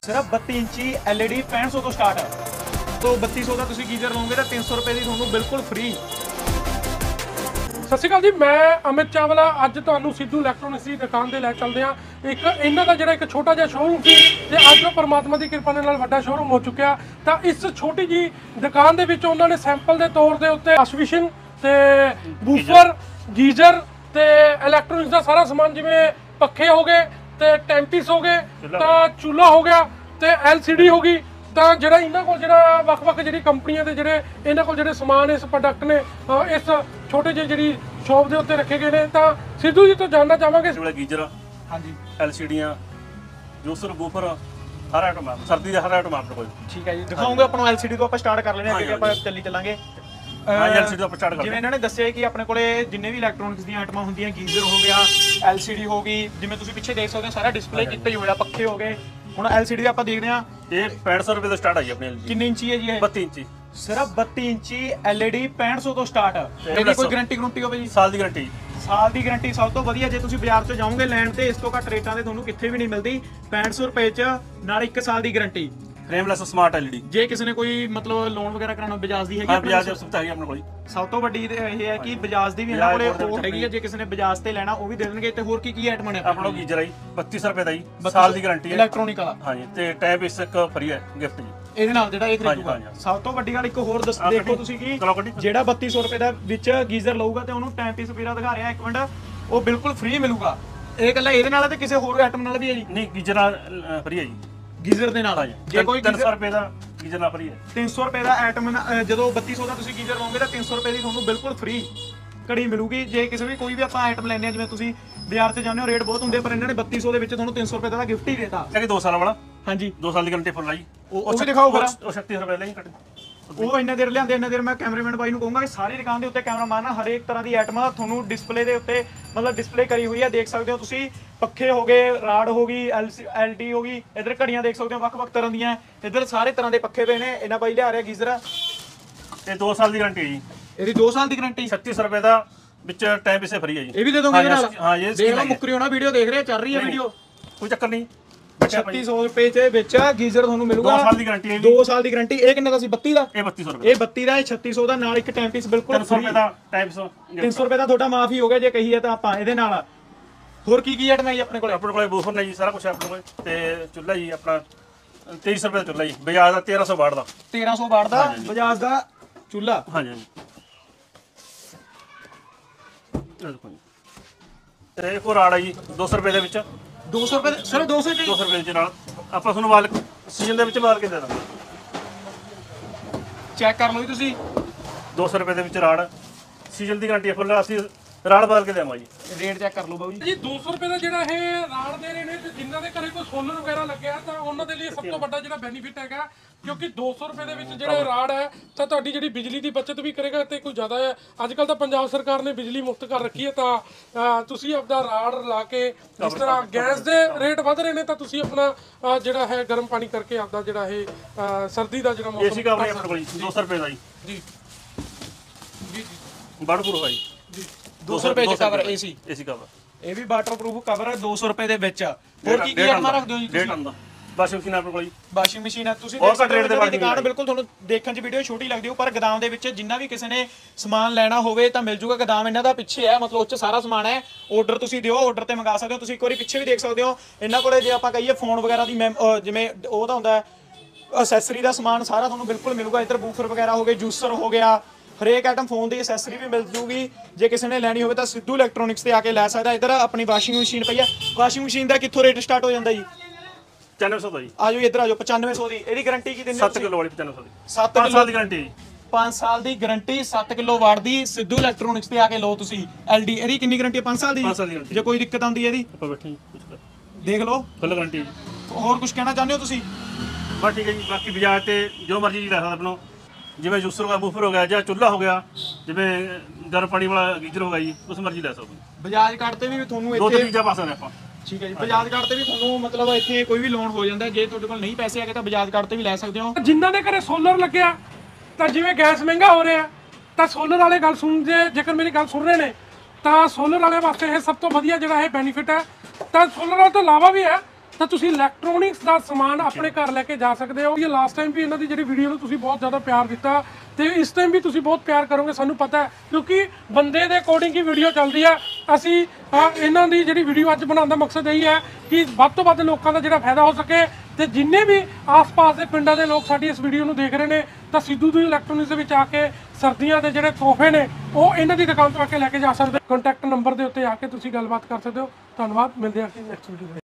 सिर्फ 32 इंची LED 6500 तो स्टार्ट है। तो 3200 का तुसी गीजर लोगे तो 300 रुपए ਦੀ ਤੁਹਾਨੂੰ ਬਿਲਕੁਲ ਫ੍ਰੀ। ਸਤਿ ਸ਼੍ਰੀ ਅਕਾਲ ਜੀ, ਮੈਂ ਅਮਿਤ ਚਾਵਲਾ ਅੱਜ ਤੁਹਾਨੂੰ ਸਿੱਧੂ ਇਲੈਕਟ੍ਰੋਨਿਕਸ ਦੀ ਦੁਕਾਨ ਤੇ ਲੈ ਚੱਲਦੇ ਆ। ਇੱਕ ਇਹਨਾਂ ਦਾ ਜਿਹੜਾ ਇੱਕ ਛੋਟਾ ਜਿਹਾ ਸ਼ੋਰੂਮ ਸੀ ਤੇ ਅੱਜ ਉਹ ਪਰਮਾਤਮਾ ਦੀ ਕਿਰਪਾ ਨਾਲ ਵੱਡਾ ਸ਼ੋਰੂਮ ਹੋ ਚੁੱਕਿਆ। ਤਾਂ ਇਸ ਛੋਟੀ ਜੀ ਦੁਕਾਨ ਦੇ ਵਿੱਚ ਉਹਨਾਂ ਨੇ ਸੈਂਪਲ ਦੇ ਤੌਰ ਦੇ ਉੱਤੇ ਵਾਸ਼ਿੰਗ ਤੇ ਬੂਫਰ, ਗੀਜ਼ਰ ਤੇ ਇਲੈਕਟ੍ਰੋਨਿਕਸ ਦਾ ਸਾਰਾ ਸਮਾਨ ਜਿਵੇਂ ਪੱਖੇ ਹੋ ਗਏ ਤੇ ਟੈਂਪੀਸ ਹੋ ਗਏ, ਤਾਂ ਚੁੱਲ੍ਹਾ ਹੋ ਗਿਆ ਤੇ LCD ਹੋ ਗਈ। ਤਾਂ ਜਿਹੜਾ ਇਹਨਾਂ ਕੋਲ ਜਿਹੜਾ ਵੱਖ-ਵੱਖ ਜਿਹੜੀ ਕੰਪਨੀਆਂ ਦੇ ਜਿਹੜੇ ਇਹਨਾਂ ਕੋਲ ਜਿਹੜੇ ਸਮਾਨ ਇਸ ਪ੍ਰੋਡਕਟ ਨੇ ਇਸ ਛੋਟੇ ਜਿਹੇ ਜਿਹੜੀ ਸ਼ੌਪ ਦੇ ਉੱਤੇ ਰੱਖੇ ਗਏ ਨੇ। ਤਾਂ ਸਿੱਧੂ ਜੀ ਤੋਂ ਜਾਣਨਾ ਚਾਹਾਂਗੇ ਗੀਜ਼ਰ, ਹਾਂਜੀ, LCDਆਂ, ਜੂਸਰ, ਬੂਫਰ, ਹਰ ਆਈਟਮ ਆ, ਸਰਦੀ ਦਾ ਹਰ ਆਈਟਮ ਆਪਣੇ ਕੋਲ। ਠੀਕ ਹੈ ਜੀ, ਦਿਖਾਉਂਗੇ ਆਪਾਂ ਨੂੰ LCD ਤੋਂ ਆਪਾਂ ਸਟਾਰਟ ਕਰ ਲੈਣੇ ਆ, ਅੱਗੇ ਆਪਾਂ ਚੱਲਾਂਗੇ। ਹਾਂ LCD ਤੋਂ ਆਪਾਂ ਸਟਾਰਟ ਕਰਦੇ ਜਿਵੇਂ ਇਹਨਾਂ ਨੇ ਦੱਸਿਆ ਕਿ ਆਪਣੇ ਕੋਲੇ ਜਿੰਨੇ ਵੀ ਇਲੈਕਟ੍ਰੋਨਿਕਸ ਦੀਆਂ ਆਈਟਮਾਂ ਹੁੰਦੀਆਂ, ਗੀਜ਼ਰ ਹੋ ਗਿਆ, LCD ਹੋ ਗਈ, ਜਿਵੇਂ ਤੁਸੀਂ ਪਿੱਛੇ ਦੇਖ ਸਕਦੇ ਹੋ ਸਾਰਾ ਡਿਸਪਲੇ ਕੀਤਾ ਹੀ ਹੋਇਆ, ਪੱਖੇ ਹੋ ਗਏ। ਹੁਣ LCD ਆਪਾਂ ਦੇਖਦੇ ਆ, ਇਹ 6500 ਰੁਪਏ ਤੋਂ ਸਟਾਰਟ ਆਈ ਆਪਣੀ LCD। ਕਿੰਨੇ ਇੰਚੀ ਹੈ ਜੀ ਇਹ? 32 ਇੰਚੀ। ਸਿਰਫ 32 ਇੰਚੀ LED 6500 ਤੋਂ ਸਟਾਰਟ ਹੈ। ਇਹਦੀ ਕੋਈ ਗਾਰੰਟੀ ਹੋਵੇ ਜੀ? ਸਾਲ ਦੀ ਗਾਰੰਟੀ। ਸਾਲ ਦੀ ਗਾਰੰਟੀ ਸਭ ਤੋਂ ਵਧੀਆ। ਜੇ ਤੁਸੀਂ ਬਾਜ਼ਾਰ 'ਚ ਜਾਓਗੇ ਲੈਣ ਤੇ ਇਸ ਤੋਂ ਘੱਟ ਰੇਟਾਂ ਦੇ ਤੁਹਾਨੂੰ ਕਿੱਥੇ ਵੀ ਨਹੀਂ ਮਿਲਦੀ। 6500 ਰੁਪਏ 'ਚ ਨਾਲ 1 ਸਾਲ ਦੀ ਗਾਰੰਟੀ। Frameless smart LED। ਜੇ ਕਿਸੇ ਨੇ ਕੋਈ ਮਤਲਬ ਲੋਨ ਵਗੈਰਾ ਕਰਾਉਣਾ, ਬਜਾਜ ਦੀ ਹੈਗੀ? ਹਾਂ ਬਜਾਜ ਦੀ ਸੁਵਿਧਾ ਹੈਗੀ ਆਪਣੇ ਕੋਲ। ਸਭ ਤੋਂ ਵੱਡੀ ਇਹ ਹੈ ਕਿ ਬਜਾਜ ਦੀ ਵੀ ਇਹਨਾਂ ਕੋਲੇ ਉਹ ਹੈਗੀ ਹੈ। ਜੇ ਕਿਸੇ ਨੇ ਬਜਾਜ ਤੇ ਲੈਣਾ ਉਹ ਵੀ ਦੇ ਦੇਣਗੇ। ਤੇ ਹੋਰ ਕੀ ਆਈਟਮ ਨੇ ਆਪਣਾ ਗੀਜ਼ਰ ਆਈ 3200 ਰੁਪਏ ਦਾ ਜੀ, ਸਾਲ ਦੀ ਗਾਰੰਟੀ ਹੈ, ਇਲੈਕਟ੍ਰੋਨਿਕ ਵਾਲਾ। ਹਾਂਜੀ, ਤੇ ਟੈਬ ਇਸ ਇੱਕ ਫ੍ਰੀ ਹੈ ਗਿਫਟ ਜੀ ਇਹਦੇ ਨਾਲ ਜਿਹੜਾ ਇਹ ਖਰੀਦੂਗਾ। ਸਭ ਤੋਂ ਵੱਡੀ ਗੱਲ ਇੱਕ ਹੋਰ ਦੇਖੋ ਤੁਸੀਂ ਕਿ ਜਿਹੜਾ 3200 ਰੁਪਏ ਦਾ ਵਿੱਚ ਗੀਜ਼ਰ ਲਊਗਾ ਤੇ ਉਹਨੂੰ ਟਾਈਮ ਪੀਸ ਵੀਰਾ ਦਿਖਾ ਰਿਹਾ ਇੱਕ ਮਿੰਟ, ਉਹ ਬਿਲਕੁਲ ਫ੍ਰੀ ਮਿਲੂਗਾ। ਇਹ ਗੱਲਾਂ ਇਹਦੇ ਨਾਲ ਤੇ ਕਿਸੇ ਹੋਰ ਆਈਟਮ ਨਾਲ ਵੀ ਹੈ ਜੀ? ਨਹੀਂ, ਗੀਜ਼ਰ ਨਾਲ ਫ੍ਰੀ ਹੈ ਜੀ, ਗੀਜ਼ਰ ਦੇ ਨਾਲ। ਜੇ ਕੋਈ 300 ਰੁਪਏ ਦਾ ਗੀਜ਼ਰ ਨਾਲ ਫ੍ਰੀ ਹੈ। 300 ਰੁਪਏ ਦਾ ਆਈਟਮ ਜਦੋਂ 3200 ਦਾ ਤੁਸੀਂ ਗੀਜ਼ਰ ਲਓਗੇ ਤਾਂ 300 ਰੁਪਏ ਦੀ ਤੁਹਾਨੂੰ ਬਿਲਕੁਲ ਫ੍ਰੀ ਘੜੀ ਮਿਲੂਗੀ। ਜੇ ਕਿਸੇ ਵੀ ਕੋਈ ਵੀ ਆਪਾਂ ਆਈਟਮ ਲੈਣੇ ਆ, ਜਿਵੇਂ ਤੁਸੀਂ ਬਾਜ਼ਾਰ 'ਚ ਜਾਂਦੇ ਹੋ ਰੇਟ ਬਹੁਤ ਹੁੰਦੇ, ਪਰ ਇਹਨਾਂ ਨੇ 3200 ਦੇ ਵਿੱਚ ਤੁਹਾਨੂੰ 300 ਰੁਪਏ ਦਾ ਗਿਫਟ ਹੀ ਦੇਤਾ। ਕਿ 2 ਸਾਲਾਂ ਵਾਲਾ? ਹਾਂਜੀ, 2 ਸਾਲ ਦੀ ਗਾਰੰਟੀ ਫੁੱਲ ਆਈ। ਉਹ ਵੀ ਦਿਖਾਓ ਫਿਰ। ਉਹ 36 ਰੁਪਏ ਲਈ ਕੱਟ। ਉਹ ਇੰਨੇ ਦੇਰ ਲਿਆਂਦੇ, ਇੰਨੇ ਦੇਰ ਮੈਂ ਕੈਮਰਾਮੈਨ ਬਾਈ ਨੂੰ ਕਹੂੰਗਾ ਕਿ ਸਾਰੀ ਦੁਕਾਨ ਦੇ ਉੱਤੇ ਕੈਮਰਾ ਮਾਰਨਾ, ਹਰੇਕ ਤਰ੍ਹਾਂ ਦੀ ਆਈਟਮ ਤੁਹਾਨੂੰ ਡਿਸਪਲੇ ਦੇ ਉੱਤੇ ਮਤਲਬ ਡਿਸਪਲੇ ਕਰੀ ਹੋਈ ਹੈ। ਦੇਖ ਸਕਦੇ ਹੋ ਤੁਸੀਂ, ਪੱਖੇ ਹੋ ਗਏ, ਰਾਡ ਹੋ ਗਈ, LD ਹੋ ਗਈ, ਇਧਰ ਘੜੀਆਂ ਦੇਖ ਸਕਦੇ ਹੋ ਵੱਖ-ਵੱਖ ਤਰ੍ਹਾਂ ਦੀਆਂ, ਇਧਰ ਸਾਰੇ ਤਰ੍ਹਾਂ ਦੇ ਪੱਖੇ ਪਏ ਨੇ। ਇਹਨਾਂ ਬਾਈ ਲਿਆ ਰਿਹਾ ਗੀਜ਼ਰ। ਇਹ 2 ਸਾਲ ਦੀ ਗਾਰੰਟੀ ਹੈ ਜੀ। ਇਹਦੀ 2 ਸਾਲ ਦੀ ਗਾਰੰਟੀ। 3600 ਰੁਪਏ ਦਾ ਵਿੱਚ ਟਾਈਮ ਪਿੱਛੇ ਫ੍ਰੀ ਹੈ ਜੀ। ਇਹ ਵੀ ਦੇ ਦੋਗੇ ਇਹਦੇ ਨਾਲ? ਹਾਂ ਇਹ ਦੇਖ ਲਓ, ਮੁੱਕਰੀ ਹੋਣਾ ਵੀਡੀਓ ਦੇਖ ਰਹੇ, ਚੱਲ ਰਹੀ ਹੈ ਵੀਡੀਓ, ਕੋਈ ਚੱਕਰ ਨਹੀਂ। 3600 ਰੁਪਏ ਦੇ ਵਿੱਚ ਗੀਜ਼ਰ ਤੁਹਾਨੂੰ ਮਿਲੂਗਾ। 2 ਸਾਲ ਦੀ ਗਾਰੰਟੀ ਹੈ। 2 ਸਾਲ ਦੀ ਗਾਰੰਟੀ। ਇਹ ਕਿੰਨੇ ਦਾ ਸੀ? 32 ਦਾ? ਇਹ 3200 ਰੁਪਏ। ਇਹ 32 ਦਾ, ਇਹ 3600 ਦਾ, ਨਾਲ ਇੱਕ ਟਾਈਮ ਪੀਸ ਬਿਲਕੁਲ 300 ਰੁਪਏ ਦਾ ਟਾਈਮ 300 ਰੁਪਏ ਦਾ ਤੁਹਾਡਾ ਮਾਫ ਹੀ ਹੋ ਗਿਆ ਜੇ ਕਹੀਏ ਤਾਂ ਆਪਾਂ ਇਹਦੇ ਨਾਲ। ਹੋਰ ਕੀ ਆਈਟਮ ਹੈ ਜੀ ਆਪਣੇ ਕੋਲ? ਆਪਣੇ ਕੋਲ ਬੂਫਰ ਨੇ ਜੀ, ਸਾਰਾ ਕੁਝ ਆਪਣੇ ਕੋਲ। ਤੇ ਚੁੱਲ੍ਹਾ ਜੀ ਆਪਣਾ 2300 ਰੁਪਏ ਦਾ ਚੁੱਲ੍ਹਾ ਜੀ, ਬਜਾਜ ਦਾ 1300 ਵਾਟ ਦਾ। 1300 ਵਾਟ ਦਾ ਬਜਾਜ ਦਾ ਚੁੱਲ੍ਹਾ। ਹਾਂਜੀ ਤੇ ਇੱਕ ਹੋਰ ਰਾੜ ਹੈ ਜੀ 200 ਰੁਪਏ ਦੇ ਵਿੱਚ। 200 ਰੁਪਏ ਸਿਰਫ 200 ਰੁਪਏ ਦੇ ਨਾਲ ਆਪਾਂ ਤੁਹਾਨੂੰ ਮਾਲ ਸੀਜ਼ਨ ਦੇ ਵਿੱਚ ਮਾਰ ਕੇ ਦੇ ਦਾਂਗੇ। ਚੈੱਕ ਕਰ ਲਓ ਜੀ ਤੁਸੀਂ। 200 ਰੁਪਏ ਦੇ ਵਿੱਚ ਰਾੜ, ਸੀਜ਼ਨ ਦੀ ਗਾਰੰਟੀ ਫੁੱਲ। ਅਸੀਂ ਰਾੜ ਬਦਲ ਕੇ ਦੇਵਾਂਗੇ ਜੀ। ਰੇਟ ਚੈੱਕ ਕਰ ਲਓ ਬਾਬੂ ਜੀ। 200 ਰੁਪਏ ਦਾ ਜਿਹੜਾ ਇਹ ਰਾੜ ਦੇ ਰਹੇ ਨੇ, ਤੇ ਜਿਨ੍ਹਾਂ ਦੇ ਘਰੇ ਕੋਈ ਸੋਲਰ ਵਗੈਰਾ ਲੱਗਿਆ ਤਾਂ ਉਹਨਾਂ ਦੇ ਲਈ ਸਭ ਤੋਂ ਵੱਡਾ ਜਿਹੜਾ ਬੈਨੀਫਿਟ ਹੈਗਾ, ਕਿਉਂਕਿ 200 ਰੁਪਏ ਦੇ ਵਿੱਚ ਜਿਹੜਾ ਰਾੜ ਹੈ ਤਾਂ ਤੁਹਾਡੀ ਜਿਹੜੀ ਬਿਜਲੀ ਦੀ ਬਚਤ ਵੀ ਕਰੇਗਾ ਤੇ ਕੋਈ ਜ਼ਿਆਦਾ ਹੈ। ਅੱਜ ਕੱਲ ਤਾਂ ਪੰਜਾਬ ਸਰਕਾਰ ਨੇ ਬਿਜਲੀ ਮੁਫਤ ਕਰ ਰੱਖੀ ਹੈ, ਤਾਂ ਤੁਸੀਂ ਆਪਦਾ ਰਾੜ ਲਾ ਕੇ, ਜਿਸ ਤਰ੍ਹਾਂ ਗੈਸ ਦੇ ਰੇਟ ਵਧ ਰਹੇ ਨੇ, ਤਾਂ ਤੁਸੀਂ ਆਪਣਾ ਜਿਹੜਾ ਹੈ ਗਰਮ ਪਾਣੀ ਕਰਕੇ ਆਪਦਾ ਜਿਹੜਾ ਇਹ ਸਰਦੀ ਦਾ ਜਿਹੜਾ ਮੌਸਮ। ਏਸੀ ਕਵਰ ਆਪਣੇ ਕੋਲ 200 ਰੁਪਏ ਦਾ ਜੀ। ਜੀ ਜੀ ਵਾਟਰਪ੍ਰੂਫ ਹੈ ਜੀ। 200 ਰੁਪਏ ਚ ਕਵਰ ਏਸੀ ਕਵਰ। ਇਹ ਵੀ ਵਾਟਰਪ੍ਰੂਫ ਕਵਰ ਹੈ 200 ਰੁਪਏ ਦੇ ਵਿੱਚ। ਹੋਰ ਕੀ ਆਈਟਮਾਂ ਰੱਖਦੇ ਹੋ ਜੀ ਤੁਸੀਂ? ਵਾਸ਼ਿੰਗ ਮਸ਼ੀਨ ਆਪਣੇ ਕੋਲ ਜੀ। ਵਾਸ਼ਿੰਗ ਮਸ਼ੀਨ ਹੈ। ਤੁਸੀਂ ਦੇਖ ਸਕਦੇ ਹੋ ਦੁਕਾਨ ਬਿਲਕੁਲ ਤੁਹਾਨੂੰ ਦੇਖਣ 'ਚ ਵੀਡੀਓ ਛੋਟੀ ਲੱਗਦੀ ਹੋ, ਪਰ ਗੋਦਾਮ ਦੇ ਵਿੱਚ ਜਿੰਨਾ ਵੀ ਕਿਸੇ ਨੇ ਸਮਾਨ ਲੈਣਾ ਹੋਵੇ ਤਾਂ ਮਿਲ ਜੂਗਾ। ਗੋਦਾਮ ਇਹਨਾਂ ਦਾ ਪਿੱਛੇ ਹੈ, ਮਤਲਬ ਉੱਚ ਸਾਰਾ ਸਮਾਨ ਹੈ। ਆਰਡਰ ਤੁਸੀਂ ਦਿਓ, ਆਰਡਰ ਤੇ ਮੰਗਾ ਸਕਦੇ ਹੋ। ਤੁਸੀਂ ਇੱਕ ਵਾਰੀ ਪਿੱਛੇ ਵੀ ਦੇਖ ਸਕਦੇ ਹੋ ਇਹਨਾਂ ਕੋਲੇ। ਜੇ ਆਪਾਂ ਕਹੀਏ ਫੋਨ ਵਗੈਰਾ ਦੀ ਜਿਵੇਂ ਉਹਦਾ ਹੁੰਦਾ ਅਸੈਸਰੀ ਦਾ ਸਮਾਨ ਸਾਰਾ ਤੁਹਾਨੂੰ ਬਿਲਕੁਲ ਮਿਲੂਗਾ। ਇੱਧਰ ਬੂਫਰ ਵਗੈਰਾ ਹੋ ਗਏ, ਜੂਸਰ ਹੋ ਗਿਆ, ਹਰੇਕ ਆਈਟਮ ਫੋਨ ਦੀ ਅਸੈਸਰੀ ਵੀ ਮਿਲ ਜੂਗੀ। ਜੇ ਕਿਸੇ ਨੇ ਲੈਣੀ ਹੋਵੇ ਤਾਂ ਸਿੱਧੂ ਇਲੈਕਟ੍ਰੋਨਿਕਸ ਤੇ ਆ ਕੇ ਲੈ ਸਕਦਾ। ਇੱਧਰ ਆਪਣੀ ਵਾਸ਼ਿੰਗ ਮਸ਼ੀਨ ਪਈ ਹੈ। ਵਾਸ਼ਿੰਗ ਮਸ਼ੀਨ ਦਾ ਕਿੱਥੋਂ ਰੇਟ ਸਟਾਰਟ ਹੋ ਜਾਂਦਾ ਜੀ? 9500 ਦਾ ਜੀ। ਆਜੋ ਇੱਧਰ ਆਜੋ। 9500 ਦੀ। ਇਹਦੀ ਗਾਰੰਟੀ ਕੀ ਦਿੰਦੇ? 7 ਕਿਲੋ ਵਾਲੀ 9500 ਦੀ। 7 ਸਾਲ ਦੀ ਗਾਰੰਟੀ। 5 ਸਾਲ ਦੀ ਗਾਰੰਟੀ, 7 ਕਿਲੋ ਵਾਟ ਦੀ। ਸਿੱਧੂ ਇਲੈਕਟ੍ਰੋਨਿਕਸ ਤੇ ਆ ਕੇ ਲਓ ਤੁਸੀਂ। LD ਇਹਦੀ ਕਿੰਨੀ ਗਾਰੰਟੀ ਹੈ? 5 ਸਾਲ ਦੀ। 5 ਸਾਲ ਦੀ ਗਾਰੰਟੀ। ਜੇ ਕੋਈ ਦਿੱਕਤ ਆਉਂਦੀ ਹੈ ਇਹਦੀ ਆਪਾਂ ਬੈਠੇ ਦੇਖ ਲਓ, ਫੁੱਲ ਗਾਰੰਟੀ। ਹੋਰ ਕੁਝ ਕਹਿਣਾ ਚਾਹੁੰਦੇ ਹੋ ਤੁਸੀਂ? ਬਸ ਠੀਕ ਹੈ ਜੀ। ਬਾਕੀ ਬਾਜ਼ਾਰ ਤੇ ਜੋ ਮਰਜ਼ੀ ਲੈ ਸਕਦਾ ਆਪਣੋ, ਜਿਵੇਂ ਜੂਸਰ ਹੋ ਗਿਆ, ਬੂਫਰ ਹੋ ਗਿਆ, ਜਾਂ ਚੁੱਲ੍ਹਾ ਹੋ ਗਿਆ, ਜਿਵੇਂ ਗਰਮ ਪਾਣੀ ਵਾਲਾ ਗੀਜ਼ਰ ਹੋ ਗਿਆ ਜੀ, ਉਸ ਮਰਜ਼ੀ ਲੈ ਸਕਦੇ। ਬਜਾਜ ਕਾਰਡ ਤੇ ਵੀ ਤੁਹਾਨੂੰ ਦੋ ਇੱਥੇ ਚੀਜ਼ਾਂ ਪਾ ਸਕਦੇ ਆਪਾਂ। ਠੀਕ ਹੈ ਜੀ। ਬਜਾਜ ਕਾਰਡ ਤੇ ਵੀ ਤੁਹਾਨੂੰ ਮਤਲਬ ਇੱਥੇ ਕੋਈ ਵੀ ਲੋਨ ਹੋ ਜਾਂਦਾ। ਜੇ ਤੁਹਾਡੇ ਕੋਲ ਨਹੀਂ ਪੈਸੇ ਹੈਗੇ ਤਾਂ ਬਜਾਜ ਕਾਰਡ ਤੇ ਵੀ ਲੈ ਸਕਦੇ ਹੋ। ਜਿਨ੍ਹਾਂ ਦੇ ਘਰੇ ਸੋਲਰ ਲੱਗਿਆ, ਤਾਂ ਜਿਵੇਂ ਗੈਸ ਮਹਿੰਗਾ ਹੋ ਰਿਹਾ, ਤਾਂ ਸੋਲਰ ਵਾਲੇ ਗੱਲ ਸੁਣ ਜੇਕਰ ਮੇਰੀ ਗੱਲ ਸੁਣ ਰਹੇ ਨੇ, ਤਾਂ ਸੋਲਰ ਵਾਲੇ ਵਾਸਤੇ ਇਹ ਸਭ ਤੋਂ ਵਧੀਆ ਜਿਹੜਾ ਇਹ ਬੈਨੀਫਿਟ ਹੈ। ਤਾਂ ਸੋਲਰ ਵਾਲੇ ਤੋਂ ਇਲਾਵਾ ਵੀ ਹੈ, ਤਾਂ ਤੁਸੀਂ ਇਲੈਕਟ੍ਰੋਨਿਕਸ ਦਾ ਸਮਾਨ ਆਪਣੇ ਘਰ ਲੈ ਕੇ ਜਾ ਸਕਦੇ ਹੋ। ਇਹ ਲਾਸਟ ਟਾਈਮ ਵੀ ਇਹਨਾਂ ਦੀ ਜਿਹੜੀ ਵੀਡੀਓ ਨੂੰ ਤੁਸੀਂ ਬਹੁਤ ਜ਼ਿਆਦਾ ਪਿਆਰ ਦਿੱਤਾ ਤੇ ਇਸ ਟਾਈਮ ਵੀ ਤੁਸੀਂ ਬਹੁਤ ਪਿਆਰ ਕਰੋਗੇ, ਸਾਨੂੰ ਪਤਾ ਹੈ, ਕਿਉਂਕਿ ਬੰਦੇ ਦੇ ਅਕੋਰਡਿੰਗ ਹੀ ਵੀਡੀਓ ਚੱਲਦੀ ਹੈ। ਅਸੀਂ ਇਹਨਾਂ ਦੀ ਜਿਹੜੀ ਵੀਡੀਓ ਅੱਜ ਬਣਾਉਣ ਦਾ ਮਕਸਦ ਇਹੀ ਹੈ ਕਿ ਵੱਧ ਤੋਂ ਵੱਧ ਲੋਕਾਂ ਦਾ ਜਿਹੜਾ ਫਾਇਦਾ ਹੋ ਸਕੇ ਤੇ ਜਿੰਨੇ ਵੀ ਆਸ-ਪਾਸ ਦੇ ਪਿੰਡਾਂ ਦੇ ਲੋਕ ਸਾਡੀ ਇਸ ਵੀਡੀਓ ਨੂੰ ਦੇਖ ਰਹੇ ਨੇ ਤਾਂ ਸਿੱਧੂ ਦੀ ਇਲੈਕਟ੍ਰੋਨਿਕਸ ਦੇ ਵਿੱਚ ਆ ਕੇ ਸਰਦੀਆਂ ਦੇ ਜਿਹੜੇ ਤੋਹਫੇ ਨੇ ਉਹ ਇਹਨਾਂ ਦੀ ਦੁਕਾਨ ਤੋਂ ਆ ਕੇ ਲੈ ਕੇ ਜਾ ਸਕਦੇ। ਕੰਟੈਕਟ ਨੰਬਰ ਦੇ ਉੱਤੇ ਆ ਕੇ ਤੁਸੀਂ ਗੱਲਬਾਤ ਕਰ ਸਕਦੇ ਹੋ। ਧੰਨਵਾਦ, ਮਿਲਦੇ ਹਾਂ ਨੈਕਸਟ ਵੀਡੀਓ।